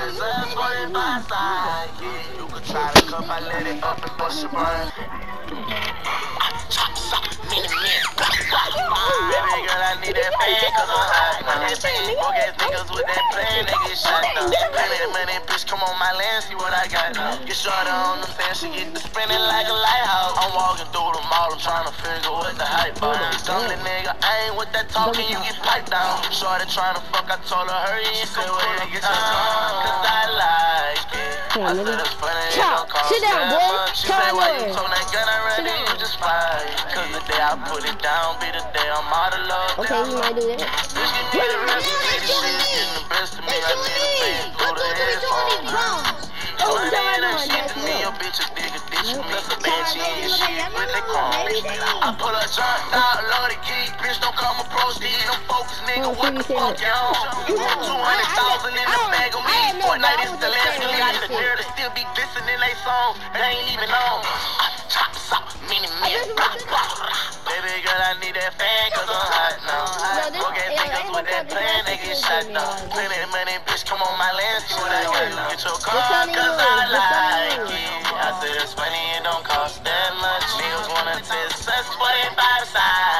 this ass for it by side. Yeah, you could try to cup, I let it up and bust your brain. Chop, chop, mini, baby girl, I need that fan, cause I'm hot. That Facebook ass niggas with that plan, they get shot down. Money, bitch, come on my land, see what I got now. Get shorter on them fans, she get to spinning like a lighthouse. I'm walking through the mall, I'm trying to figure what the hype about. Dummy nigga, I ain't with that talking, you get piped down. Shorty trying to fuck, I told her, hurry and say where to get your tongue, cause I like it. I said it's funny, it don't cost that much. She said, why you told that gun already, you just fight. Cause the day I put it down, be the day I'm out of love. Okay, you might do that. Bitch, give me the rest of this shit, getting the best of me, I need a bang through the headphones. So I ain't that shit to me, your bitch a nigga, ditch me. That's a bad she ain't shit, but they call me. I pull a junk out, love the geek, bitch, don't come approach these, them focus, nigga, what the fuck, y'all? 200,000 in the bag of weed, Fortnite is the last one, got the nerve to still be dissing in they songs, they ain't even on. Chop, chop, mini, baby girl, I need that fan, cause I'm hot now. Okay, niggas with that plan, they get shot down. Plenty of money, bitch, come on my land, see what I got now. Get your car, cause I like it. I said it's funny, it don't cost that much. Niggas wanna test us, 45 sides.